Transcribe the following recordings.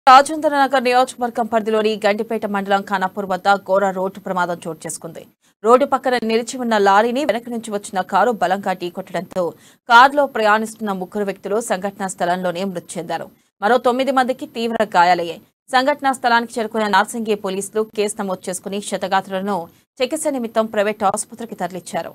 రాజేంద్రనగర్ నియోజకవర్గం పరిధిలోని గండిపేట మండలం ఖానాపూర్ వద్ద ఘోర రోడ్డు ప్రమాదం చోటు చేసుకుంది. రోడ్డు పక్కన నిలిచి ఉన్న లారీని వెనక నుంచి వచ్చిన కారు బలంగా ఢీకొట్టడంతో కారులో ప్రయాణిస్తున్న 3 వ్యక్తులు సంఘటనా స్థలంలోనే మృతి చెందారు. మరో 9 మందికి తీవ్ర గాయాలయ్యాయి. సంఘటనా స్థలానికి చేరుకున్న నార్సింగి పోలీసులు కేసు నమోదు చేసుకుని క్షతగాత్రులను చికిత్స నిమిత్తం ప్రైవేట్ ఆసుపత్రికి తరలించారు.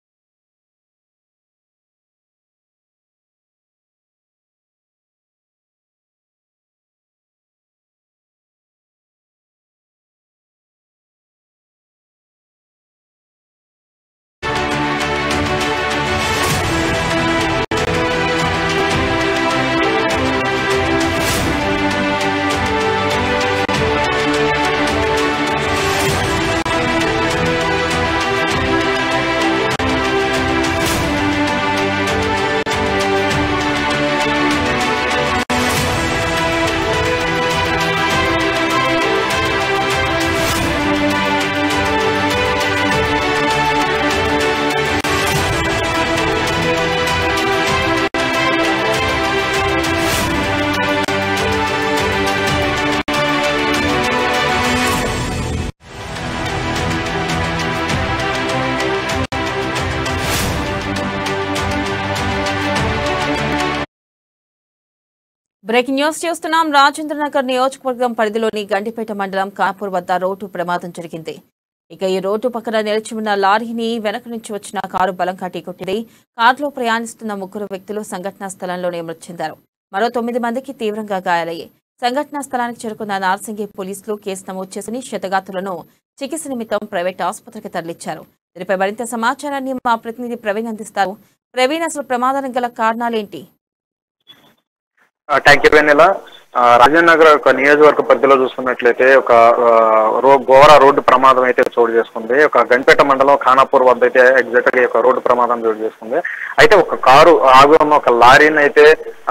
బ్రేకింగ్ న్యూస్ చూస్తున్నాం. రాజేంద్రనగర్ నియోజకవర్గం పరిధిలోని గండిపేట మండలం ఖానాపూర్ వద్ద రోడ్డు ప్రమాదం జరిగింది. ఈ రోడ్డు పక్కన నిలిచి ఉన్న లారీని వెనక నుంచి వచ్చిన కారు బలంగా ఢీకొట్టింది. కారులో ప్రయాణిస్తున్న 3 వ్యక్తులు సంఘటనా స్థలంలోనే మృతి చెందారు. మరో 9 మందికి తీవ్రంగా గాయాలయ్యాయి. సంఘటనా స్థలానికి చేరుకున్న నార్సింగి పోలీసులు కేసు నమోదు చేసుకుని క్షతగాత్రులను చికిత్స నిమిత్తం ప్రైవేట్ ఆసుపత్రికి తరలించారు. దీనిపై మరింత సమాచారాన్ని మా ప్రతినిధి ప్రవీణ్ అందిస్తారు. ప్రవీణ్, అసలు ప్రమాదానికి గల కారణాలేంటి? Thank you Vennela. రాజేంద్రనగర్ ఒక నియోజకవర్గ పరిధిలో చూసుకున్నట్లయితే ఒక ఘోర రోడ్డు ప్రమాదం అయితే చోటు చేసుకుంది. ఒక గండిపేట మండలం ఖానాపూర్ వద్ద అయితే ఎగ్జాక్ట్ గా ఒక రోడ్డు ప్రమాదం చోటు చేసుకుంది. అయితే ఒక కారు ఆగి ఉన్న ఒక లారీని అయితే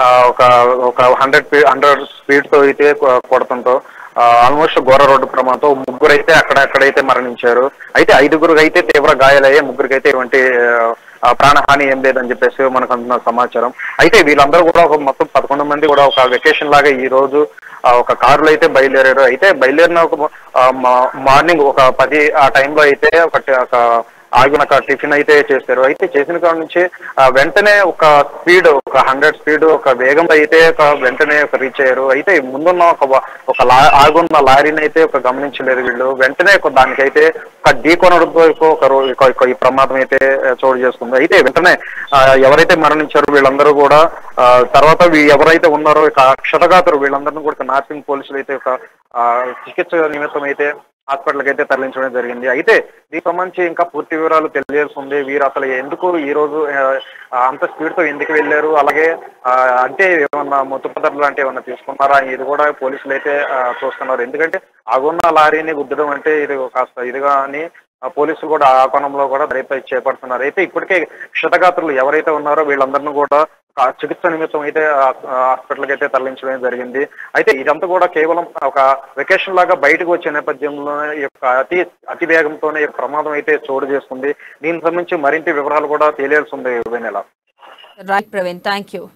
ఒక 100 స్పీడ్ తో అయితే కొడతంతో ఆల్మోస్ట్ ఘోర రోడ్డు ప్రమాదం 3 అయితే అక్కడైతే మరణించారు. అయితే 5 అయితే తీవ్ర గాయాలయ్యాయి. 3 అయితే ఇటువంటి ప్రాణహాని ఏం లేదని చెప్పేసి మనకు అందుతున్న సమాచారం. అయితే వీళ్ళందరూ కూడా ఒక మొత్తం 11 మంది కూడా ఒక వెకేషన్ లాగా ఈ రోజు ఒక కారులో అయితే బయలుదేరారు. అయితే బయలుదేరిన ఒక మార్నింగ్ ఒక 10 ఆ టైంలో అయితే ఒక ఆగిన టిఫిన్ అయితే చేశారు. అయితే చేసిన కాడ నుంచి వెంటనే ఒక స్పీడ్ ఒక 100 స్పీడ్ ఒక వేగంలో అయితే వెంటనే రీచ్ అయ్యారు. అయితే ముందున్న ఒక ఆగున్న లారీని అయితే గమనించలేదు వీళ్ళు. వెంటనే దానికైతే ఒక ఢీకొనడంతో ఈ ప్రమాదం అయితే చోటు చేసుకుంది. అయితే వెంటనే ఎవరైతే మరణించారో వీళ్ళందరూ కూడా తర్వాత ఎవరైతే ఉన్నారో క్షతగాత్రులు వీళ్ళందరినీ కూడా నార్సింగ్ పోలీసులు అయితే చికిత్స నిమిత్తం అయితే హాస్పిటల్కి అయితే తరలించడం జరిగింది. అయితే దీనికి సంబంధించి ఇంకా పూర్తి వివరాలు తెలియాల్సి ఉంది. వీరు అసలు ఎందుకు ఈ రోజు అంత స్పీడ్ తో ఎందుకు వెళ్ళారు, అలాగే అంటే ఏమన్నా మత్తు పదార్థాలు అంటే ఏమన్నా తీసుకున్నారా, ఇది కూడా పోలీసులు అయితే చూస్తున్నారు. ఎందుకంటే ఆగున్న లారీని గుద్దడం అంటే ఇది కాస్త ఇదిగా అని పోలీసులు కూడా ఆ కోణంలో కూడా దర్యాప్తు చేపడుతున్నారు. అయితే ఇప్పటికే క్షతగాత్రులు ఎవరైతే ఉన్నారో వీళ్ళందరినీ కూడా చికిత్స నిమిత్తం అయితే హాస్పిటల్కి అయితే తరలించడం జరిగింది. అయితే ఇదంతా కూడా కేవలం ఒక వెకేషన్ లాగా బయటకు వచ్చే నేపథ్యంలో అతి వేగంతోనే ప్రమాదం అయితే చోటు చేసుకుంది. దీనికి సంబంధించి మరింత వివరాలు కూడా తెలియాల్సి ఉంది. Vennela. Right Praveen, thank you.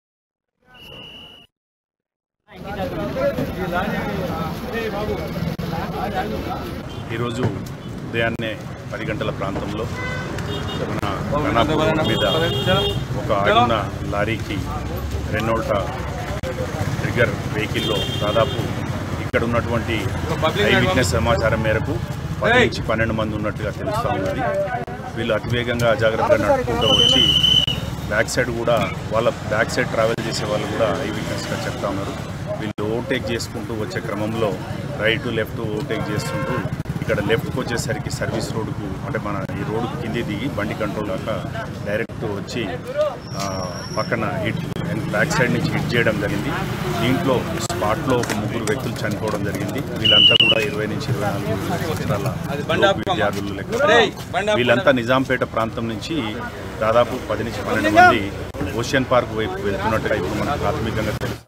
ఈరోజు ఉదయాన్నే 10 గంటల ప్రాంతంలో మన మీద ఒక ఆగిన లారీకి రెనోల్ట్ ట్రిగ్గర్ వెహికల్లో దాదాపు ఇక్కడ ఉన్నటువంటి ఐ విట్నెస్ సమాచారం మేరకు 10 నుంచి 12 మంది ఉన్నట్టుగా తెలుస్తూ ఉన్నది. వీళ్ళు అతివేగంగా అజాగ్రత్తగా నడుపుకుంటూ వచ్చి బ్యాక్ సైడ్ కూడా వాళ్ళ బ్యాక్ సైడ్ ట్రావెల్ చేసే వాళ్ళు కూడా ఐ విట్నెస్గా చెప్తా ఉన్నారు. వీళ్ళు ఓవర్టేక్ చేసుకుంటూ వచ్చే క్రమంలో రైట్ లెఫ్ట్ ఓవర్టేక్ చేస్తుంటూ ఇక్కడ లెఫ్ట్కి వచ్చేసరికి సర్వీస్ రోడ్డుకు అంటే మన ఈ రోడ్డుకు కింది దిగి బండి కంట్రోల్ దాకా డైరెక్ట్ వచ్చి పక్కన బ్యాక్ సైడ్ నుంచి హిట్ చేయడం జరిగింది. దీంట్లో స్పాట్లో ఒక 3 వ్యక్తులు చనిపోవడం జరిగింది. వీళ్ళంతా కూడా 20 నుంచి 24 సంవత్సరాల విద్యార్థులు లెక్క. వీళ్ళంతా నిజాంపేట ప్రాంతం నుంచి దాదాపు 10 నుంచి 12 మంది ఓషియన్ పార్క్ వైపు వెళ్తున్నట్టుగా ఇప్పుడు మనకు ప్రాథమికంగా తెలుస్తుంది.